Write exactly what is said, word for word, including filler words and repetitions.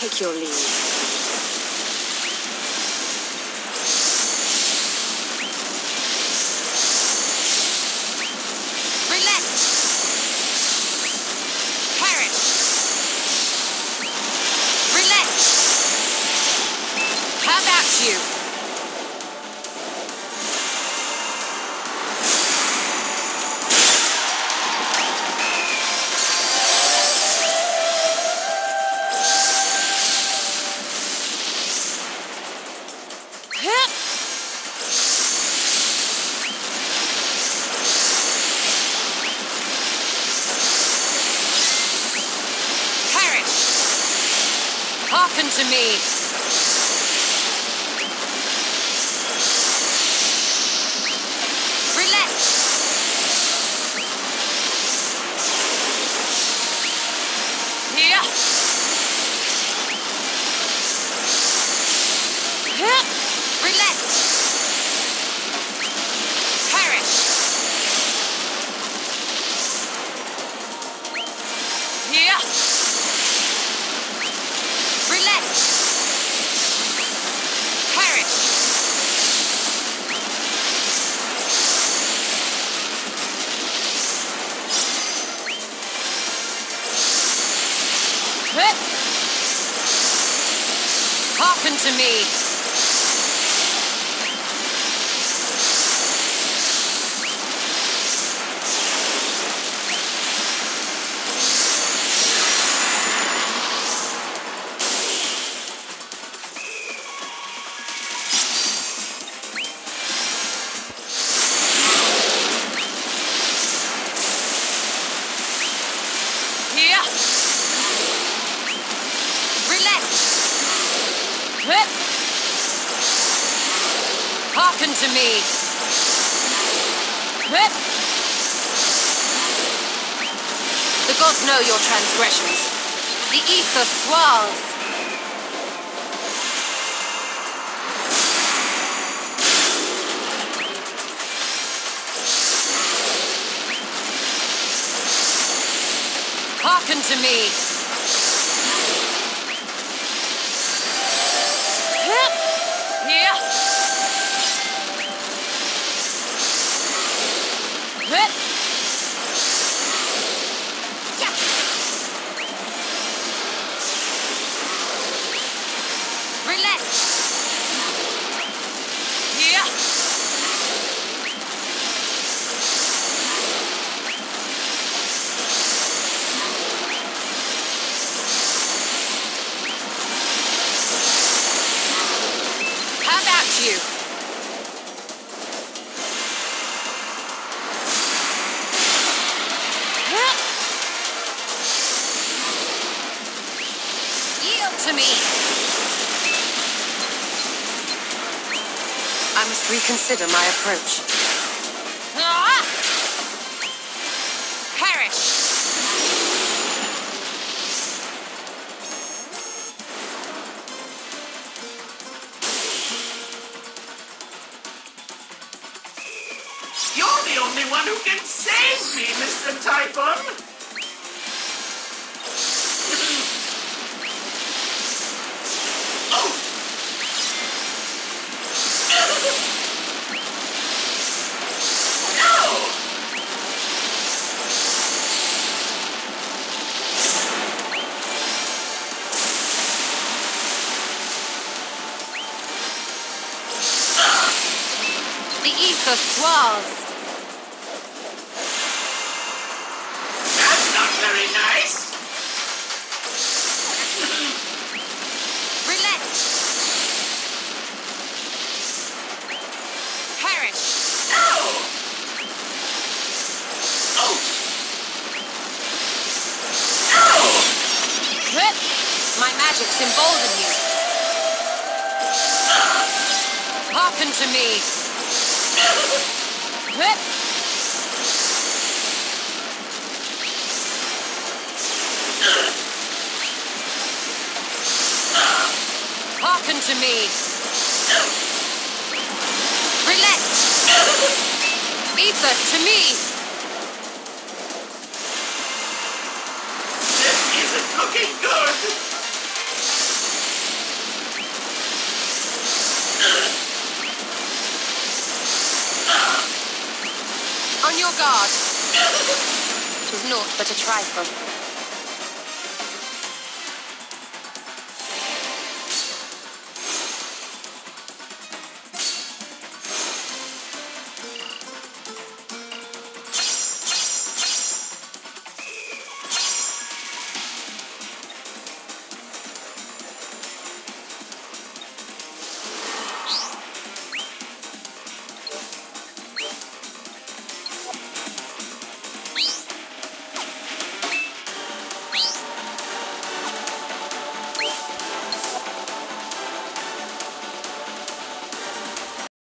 take your leave. Hearken to me. Relent. Here. Here. Relent. Perish. Here. Relent! Perish! Hearken to me! Here! Relent! Hearken to me! The gods know your transgressions. The ether swirls. Hearken to me. Here. Relent. Here. How about you? Yield to me. I must reconsider my approach. Ah! Perish. You're the only one who can save me, Mister Typhon! Oh! No! The ether swirls. That's not very nice! Relent. Perish. No! Oh! No! My magics embolden you. Hearken to me. Hearken to me. Relent. Ether to me. This isn't looking good! guard. 'Twas naught but a trifle.